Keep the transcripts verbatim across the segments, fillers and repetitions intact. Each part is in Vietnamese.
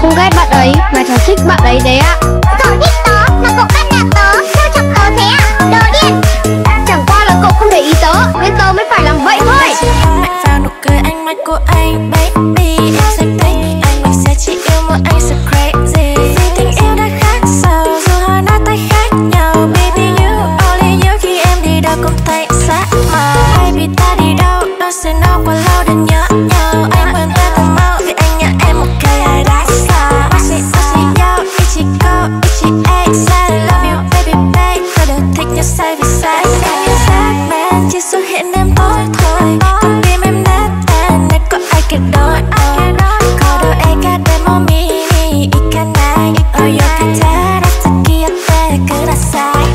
không ghét bạn ấy mà cháu thích bạn ấy đấy ạ. Cậu thích tớ mà cậu bắt nạt tớ, trêu chọc tớ thế à? Đồ điên. Chẳng qua là cậu không để ý tớ nên tớ mới phải làm vậy thôi. Mạnh vào nụ cười ánh mắt của anh, baby em sẽ thích anh, mình sẽ chỉ yêu một anh so crazy. Vì tình yêu đã khác sao dù hai nát tay khác nhau, baby you only you khi em đi đâu cũng thấy sắc màu. Baby ta đi đâu đâu sẽ nói quá lâu để nhớ nhau, anh quên ta thật mau vì anh nhớ em một cái ai đã xa. Oxy oxy yo ichigo ichi say love you baby babe, tôi đều thích như say vì say. Sắc man chỉ xuất hiện đêm tối thôi, con tim em nát tan nên có ai kể đôi. Có đôi ai cả đêm mong mini ikanai, oh yo kata rasa kiate kudasai.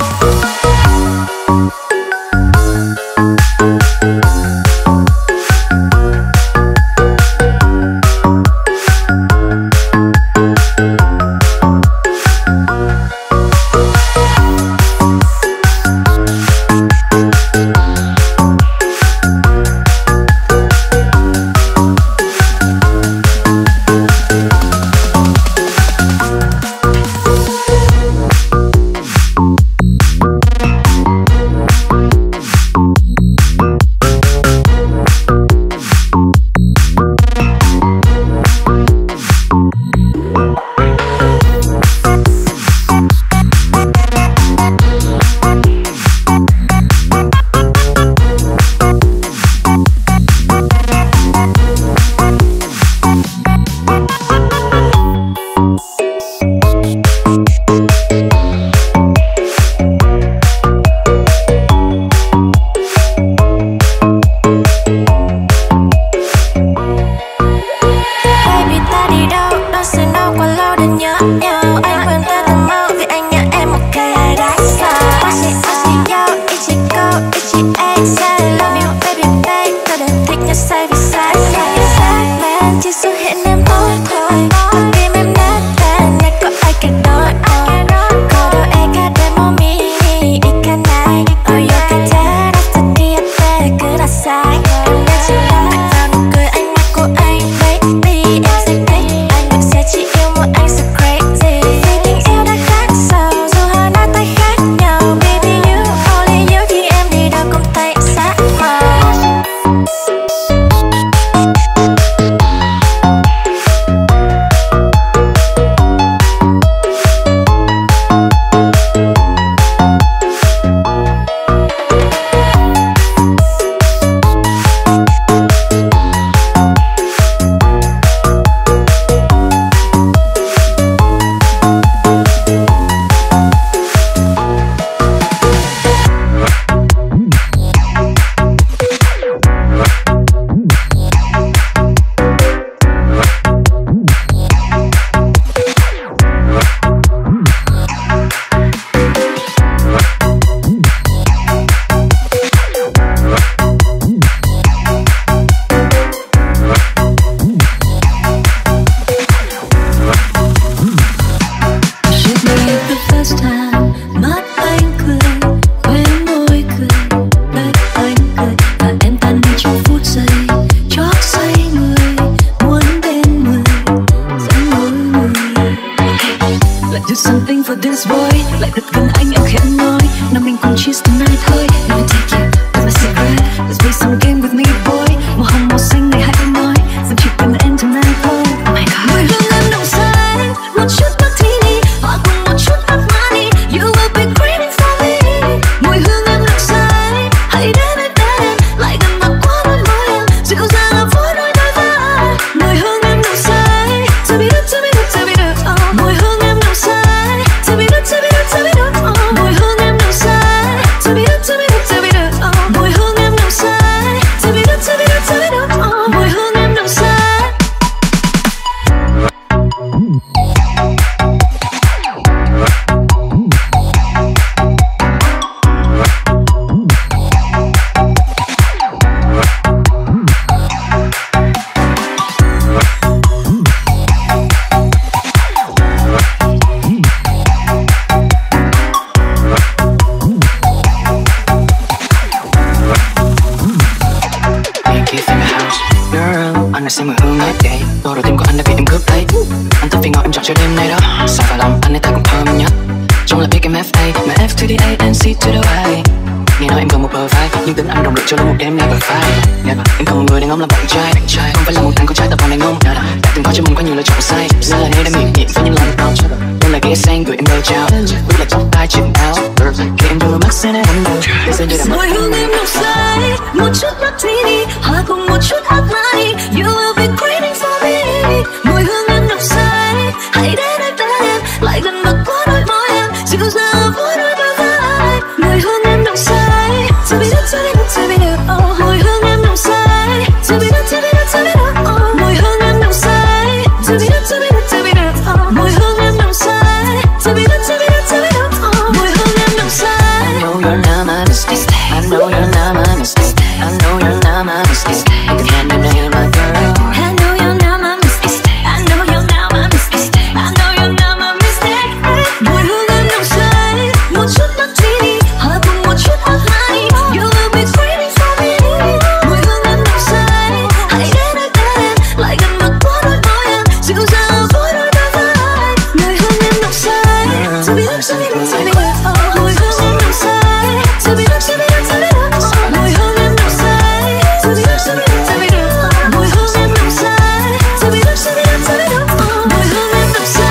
Anh là xem mùi hương ấy, yeah. Tô đầu tiên của anh đã bị em cướp lấy. Anh thích vị ngọt em chọn cho đêm nay đó. Sao vào lòng anh ấy ta cũng thơm nhất. Trong là biết em ép a, mà F to the A and C to the Y. Nghe nói em cần một bờ vai, nhưng tính anh đồng được cho luôn một đêm never fight. Em cần một người để ngóng làm bạn trai, không phải là một thằng con trai tập vào đàn ông. Đã từng có cho mình có nhiều lựa chọn sai, giờ là nơi đã miệng nhịn với những lần đau. Đây là ghế xanh gửi em lời chào, biết là tóc tai chỉnh áo. Khi em đưa mắt sẽ em được, bây giờ như đã mất. Mùi hương em nồng say, một chút martini, hòa cùng một chút hot money. You will be craving for me. Mùi hương em nồng say, hãy đến đây bên em, lại gần và có đôi môi em, dịu dàng vui đôi bờ vai. Mùi hương em nồng say, to be the to be the to be the oh. Mùi hương em nồng say, to be the to be the to be the oh. Mùi hương em nồng say, to be the to be the to be the oh. Mùi hương em nồng say, to be the to be the to be the oh. Mùi hương em nồng say. I know you're not my mistake. I know you're not my mistake. I know you're not my mistake. You can handle it, my girl. I know you're not my mistake. I know you're not my mistake. I know you're not my mistake. Mùi hương em nồng say, một chút martini, hòa cùng một chút hot honey. You will be craving for me. Mùi hương em nồng say, hãy đến đây bên em, lại gần và có đôi môi em, dịu dàng vui đôi bờ vai. Mùi hương em nồng say, to be the to be the to be the oh. Mùi hương em nồng say, to be the to be the to be the oh. Mùi hương em nồng say, to be the to be the to be the oh. Mùi hương em nồng say, to be the to be the to be the oh. Mùi hương em nồng say.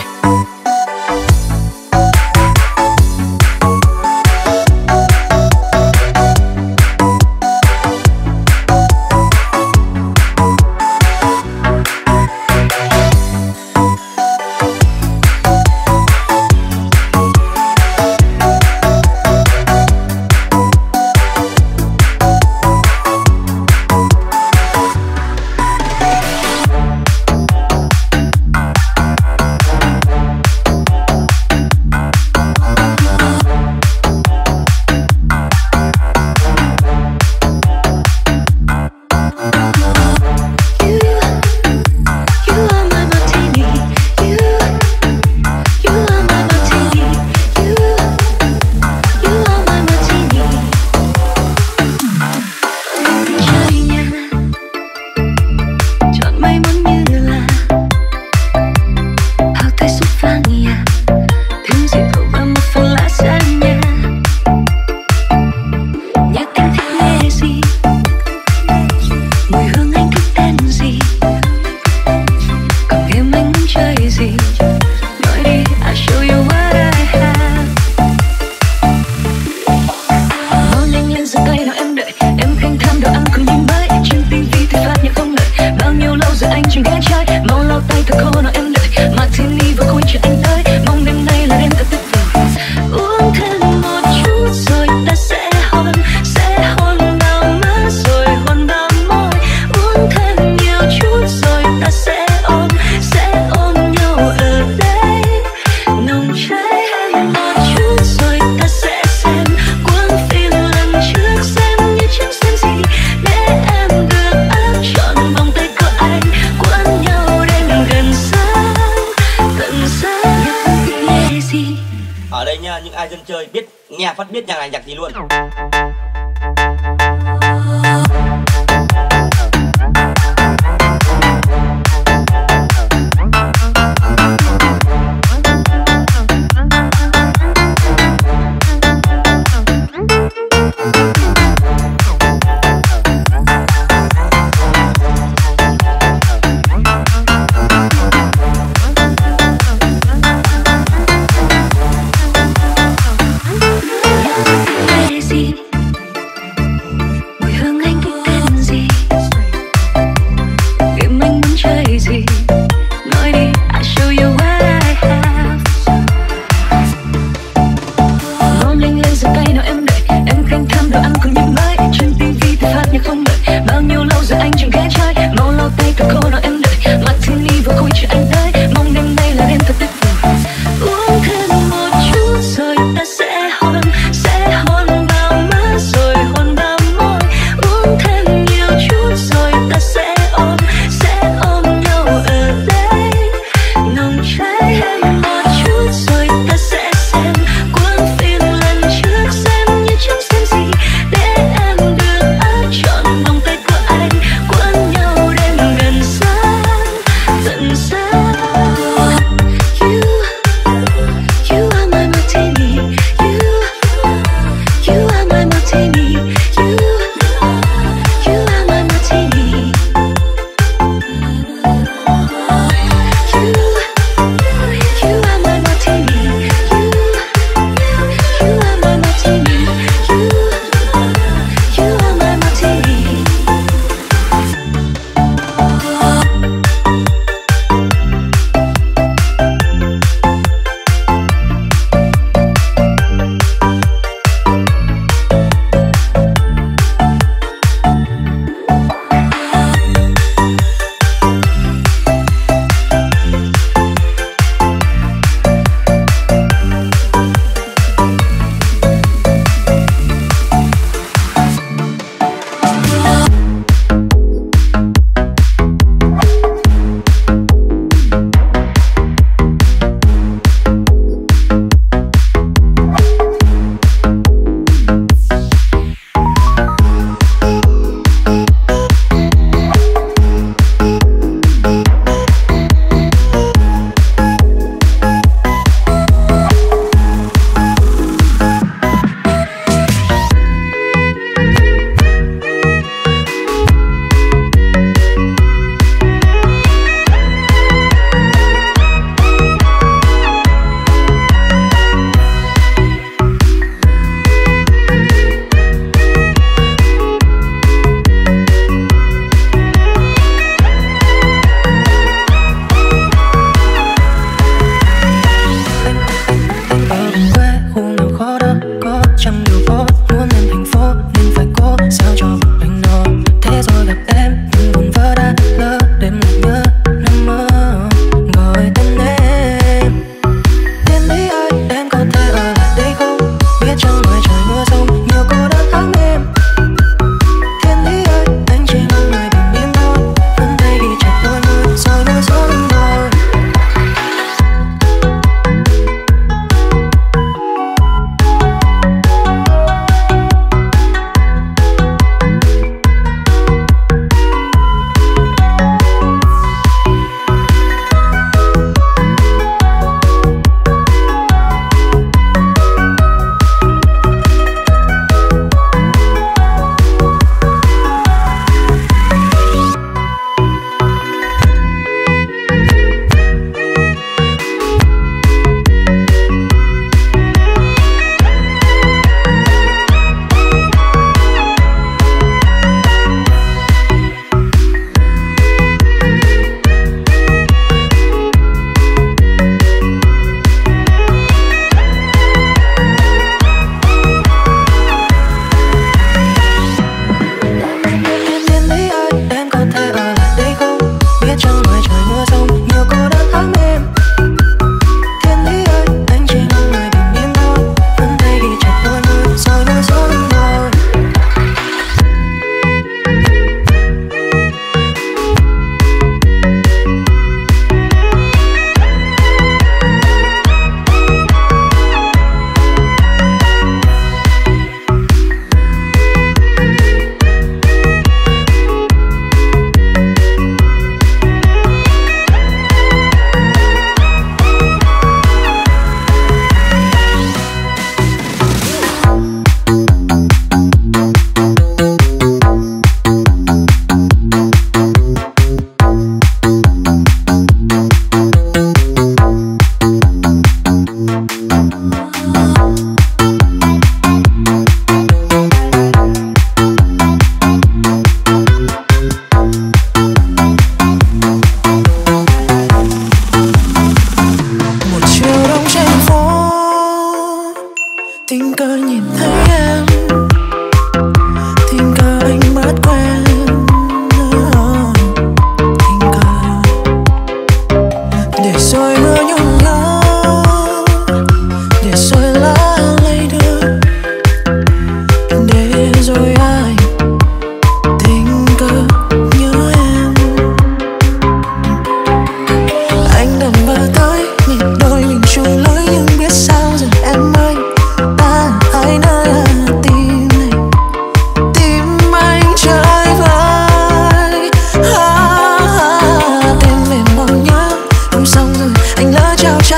Ở đây nha, những ai dân chơi biết nghe phát biết nhạc này nhạc gì luôn.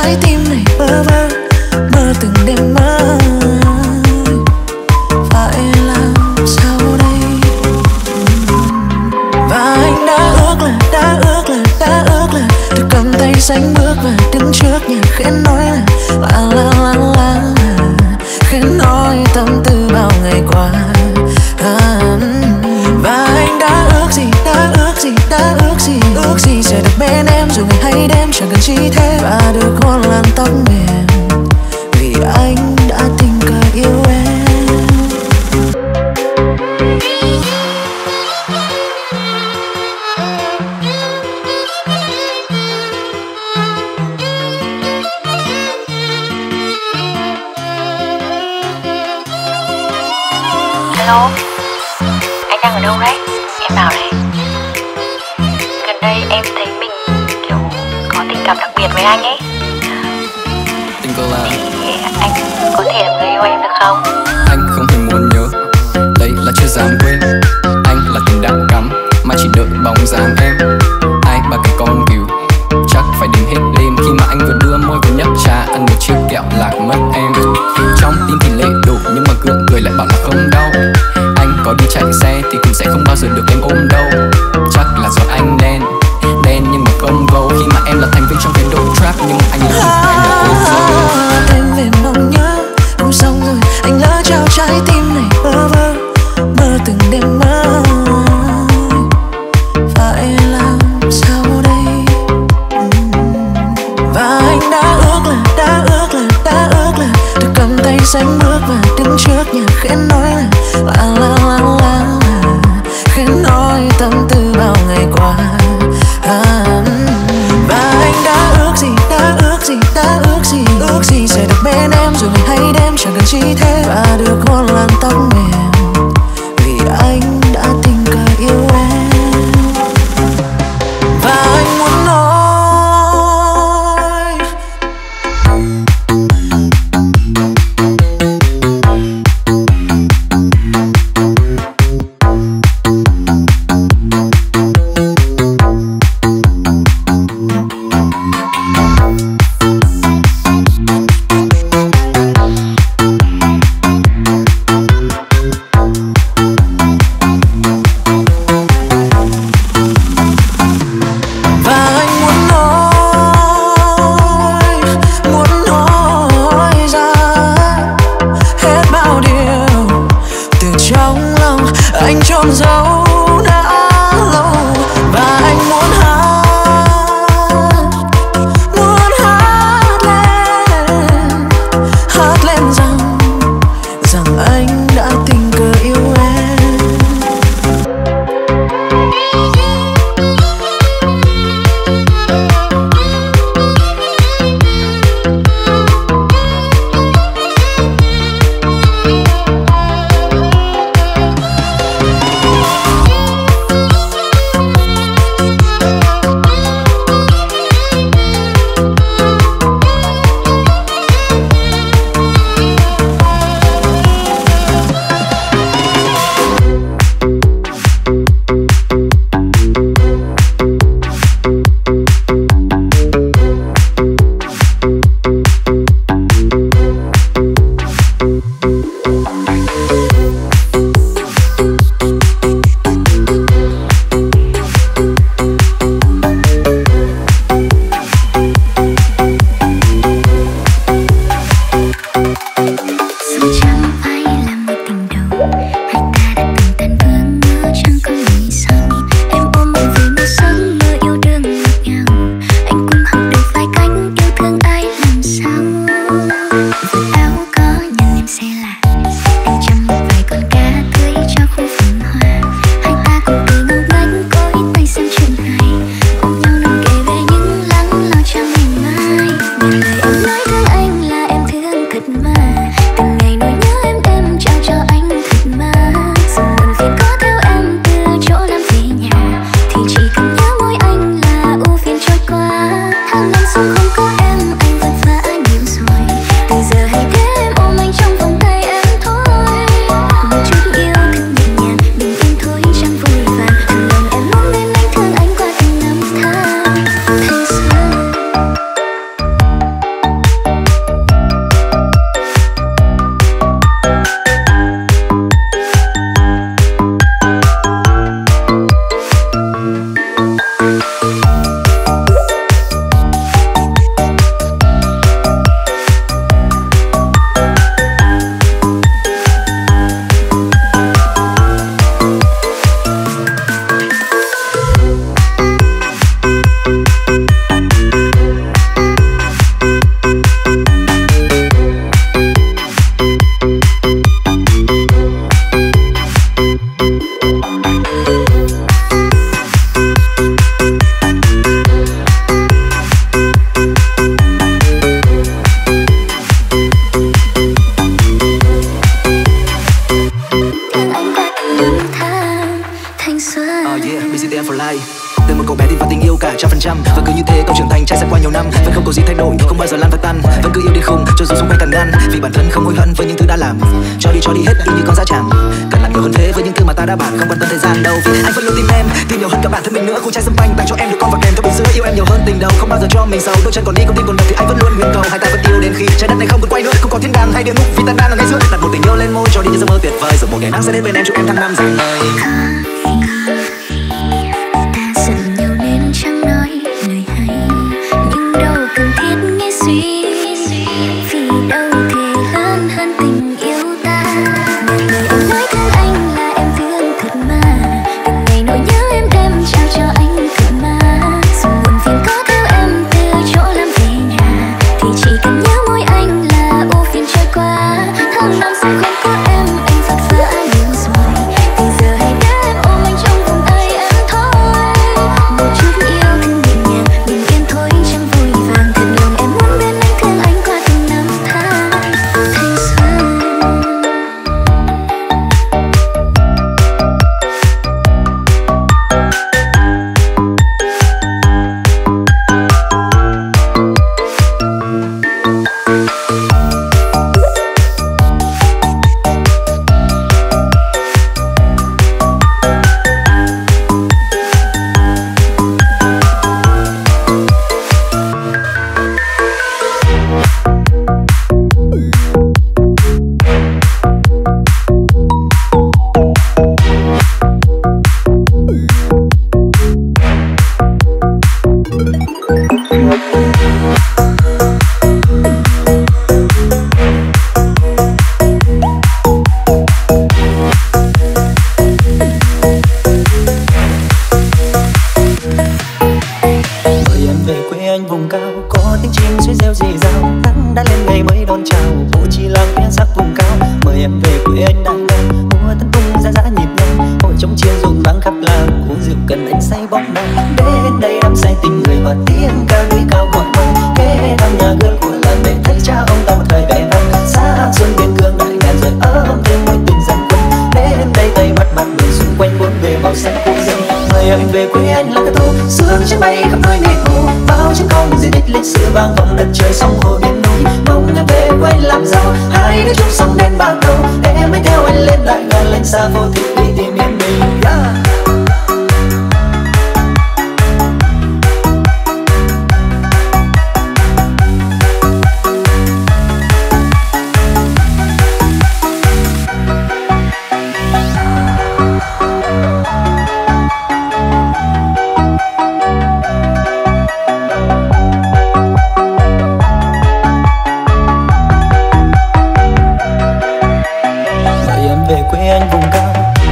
trái tim này bơ vơ, mơ từng đêm mơ. Phải làm sao đây? Và anh đã ước là, đã ước là, đã ước là được cầm tay xanh bước và đứng trước nhà khẽ nói là la la la la, khẽ nói tâm tư bao ngày qua. À, và anh đã ước gì, đã ước gì, đã ước gì, ước gì sẽ được bên em dù ngày hay đêm chẳng cần chi thêm, và được hôn làn tóc mềm vì anh đã tình cờ yêu em. Hello, anh đang ở đâu đấy? Em bảo này, gần đây em thấy mình kiểu có tình cảm đặc biệt với anh ấy. Tình cờ là Thì anh có thể là người yêu em được không? anh không thể muốn nhớ, đây là chưa dám quên. Anh là tình đã cắm mà chỉ đợi bóng dáng em. Ai mà cái con cừu chắc phải đến hết đêm khi mà anh vừa đưa môi vừa nhấp trà ăn một chiếc kẹo lạc mất em. Trong tim thì lệ đổ nhưng mà gượng cười lại bảo là không đau. Anh có đi chạy xe thì cũng sẽ không bao giờ được em ôm đâu. Chắc là do anh đen đen nhưng mà không gấu khi mà em là thành viên trong cái đội trap nhưng mà anh là em là cô dâu. Em về mong nhớ không xong rồi anh lỡ trao trái tim này bơ vơ, mơ từng đêm mơ. Phải làm sao đây? Và anh đã ước là, đã ước là, đã ước là được cầm tay xanh bước và đứng trước nhà khẽ nói là la la la la, khẽ nói tâm tư tình yêu cả trăm phần trăm. Và cứ như thế câu trưởng thành trải qua nhiều năm vẫn không có gì thay đổi, không bao giờ lan và tan, vẫn cứ yêu đến khùng cho dù xung quanh cản ngăn. Vì bản thân không hối hận với những thứ đã làm, cho đi cho đi hết y như con dã tràng. Cần làm nhiều hơn thế với những thứ mà ta đã bàn, không quan tâm thời gian đâu. Vì anh vẫn luôn tìm em, tìm nhiều hơn cả bản thân mình nữa. Khu chai sâm panh tặng cho em được con và kèm theo bình sữa. Yêu em nhiều hơn tình đầu, không bao giờ cho mình xấu. Đôi chân còn đi con tim còn đập thì anh vẫn luôn nguyện cầu hai ta vẫn yêu đến khi trái đất này không còn quay nữa. Không có thiên đàng hay địa ngục vì ta đang ở ngay giữa. Đặt một tình yêu lên môi cho đi những giấc mơ tuyệt vời, rồi một ngày nắng sẽ đến bên em chúc em tháng năm dài ngày. Ta giận nhau nên chẳng nói lời hay, nhưng đâu cần thiết nghe suy. Vì đâu thể lớn hơn tình yêu ta. Người em nói thương anh là em thương thật mà, từng ngày nỗi nhớ em đem trao cho anh thật mà. Dù buồn phiền có theo em từ chỗ làm về nhà, thì chỉ cần nhớ môi anh là ưu phiền trôi qua. Tháng năm sẽ không có em, anh vất vả nhiều rồi. Từ giờ hãy để em ôm anh trong vòng tay em thôi. Một chút yêu thương nhẹ nhàng, bình yên thôi chẳng vội vàng. Thật lòng em muốn bên anh thương anh qua từng năm tháng thanh xuân. Mời em về quê anh vùng cao, có tiếng chim suối reo rì rào. Nắng đã lên ngày mới đón chào, bộ chi làng phía sắc vùng cao. Mời em về quê anh đang đang mùa tân tung ra dã nhịp nhàng. Hội trống chiên rộn vang khắp làng, uống rượu cần anh say bóng nàng. Đến đây đắm say tình người và tiếng ca núi cao gọi mời. Kế thăm nhà gương của làng để thấy cha ông ta một thời vẻ vang. Xa xuân biên cương đại ngàn rồi ấm thêm mối tình dân quân. Đến đây tay bắt mặt người xung quanh bốn bề màu xanh quốc dân. Mời em về quê anh là cái thu sương trên bay khắp nơi mịt mù. Bao chân không di tích lịch sử vang vọng đất trời sông hồ biển núi. Mong em về quê làm giàu, hai đứa chung sống đến bao đầu. Em mới theo anh lên đại ngàn lên xa vô thị đi tìm yên bình. Yeah. Mời em về quê anh vùng cao.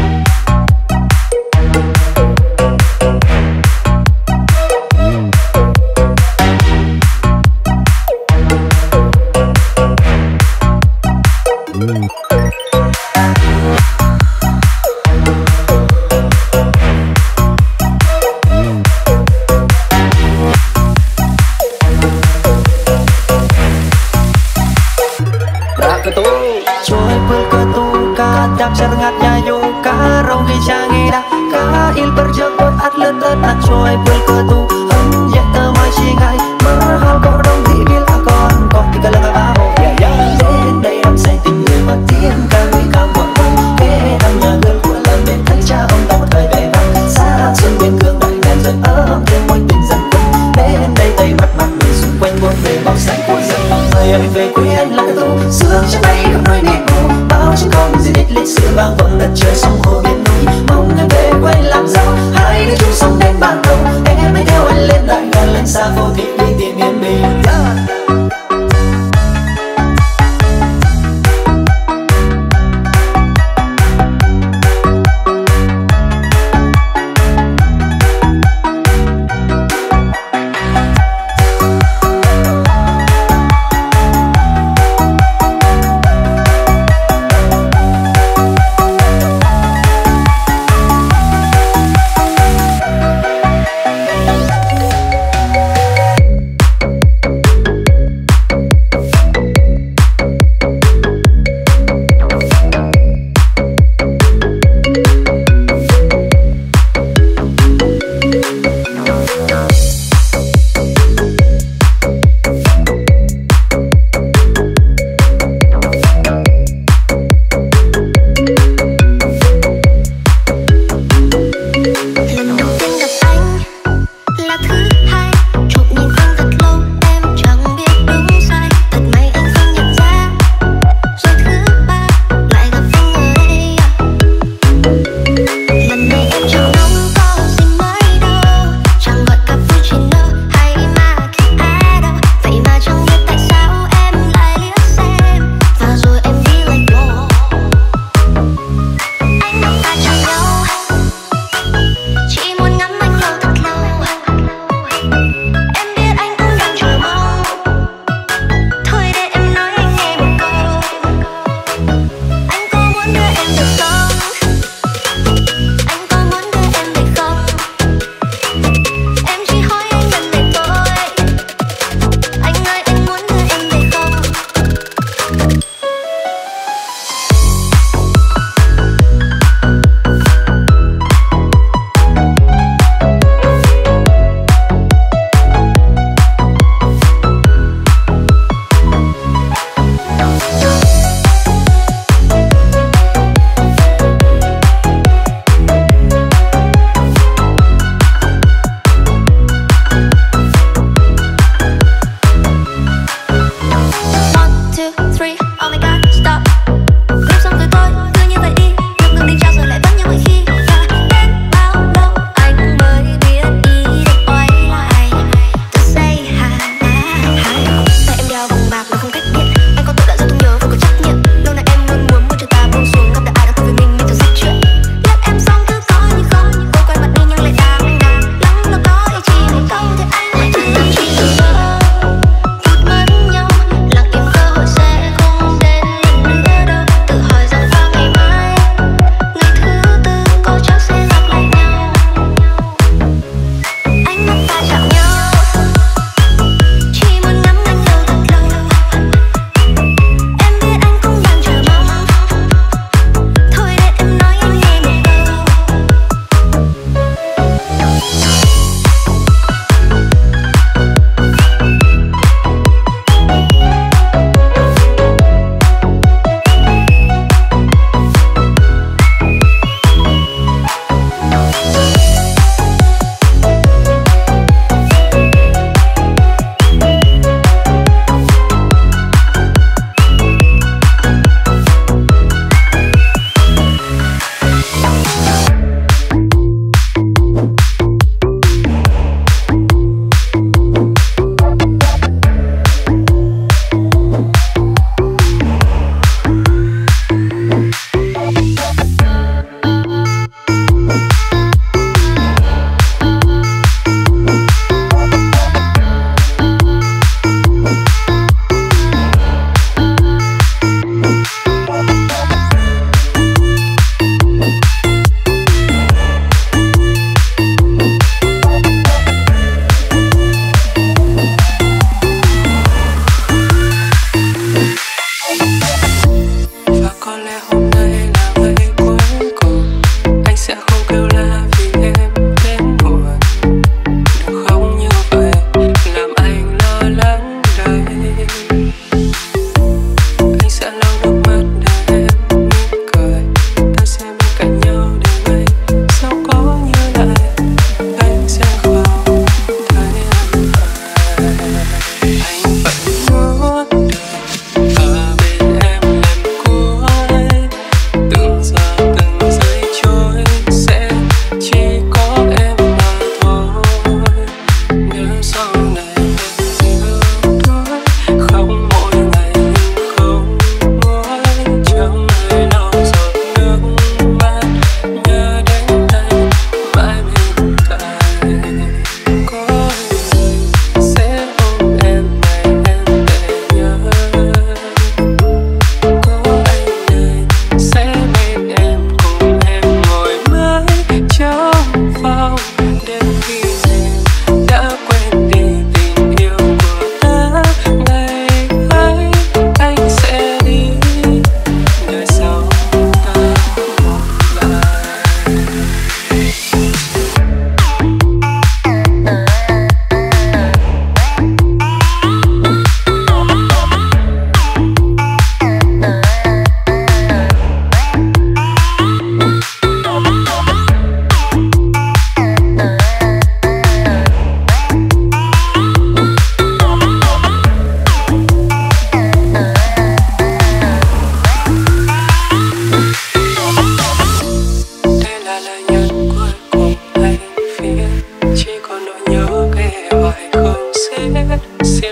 Joy berketu kadang serengatnya yuka Rongi jangida ka il berjemput atlet tenak joy berketu Hanya temai singai Merhal có đông thị biên là con Có thì cả lần áo yeah, yeah. Đến đây em say tình người mà tiếng ca nguy cao gọi mong Kế thăm nhà gương của làng để thấy cha ông ta một thời vẻ vang. Xa xuân biên cương đại ngàn rồi ấm thêm mối tình dân quân. Đến đây tay bắt mặt người xung quanh buôn về màu xanh của dân. Mời em về quê anh là cái thu sương trên bay khắp nơi mịt mù. Bao chân không di tích lịch sử vang vọng đất trời sông hồ biển núi. Mong em về quê làm giàu, hai đứa chung sống đến ban đầu. Em mới theo anh lên đại ngàn lên xa vô thị đi tìm yên bình. Yeah.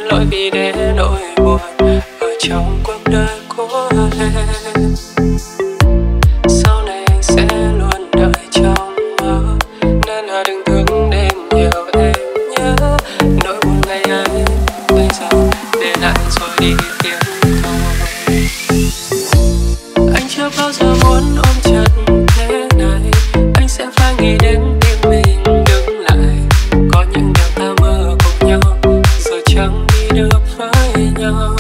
lỗi vì để nỗi buồn ở trong cuộc đời của em. Sau này anh sẽ luôn đợi trong mơ, nên là đừng thương đêm nhiều em nhớ. Nỗi buồn ngày ấy bây giờ để lại rồi đi tìm thôi. Anh chưa bao giờ muốn ôm chặt thế này, anh sẽ phải nghĩ đến tim mình đứng lại. Có những điều ta mơ cùng nhau rồi chẳng đi được với nhau.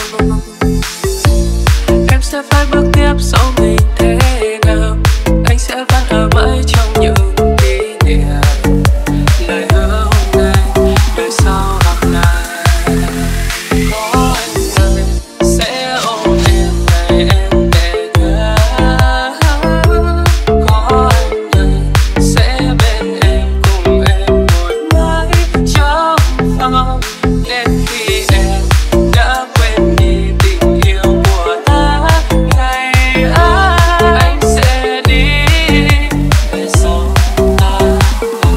Em sẽ phải bước tiếp sau mình thế nào, anh sẽ vẫn ở mãi trong những kỷ niệm. Lời hứa hôm nay đời sau gặp lại. Có anh đây sẽ ôm em ngày em về nhà. Có anh đây sẽ bên em cùng em ngồi mãi trong phòng, đến khi em đã quên đi tình yêu của ta. Ngày ấy anh sẽ đi về sau ta gặp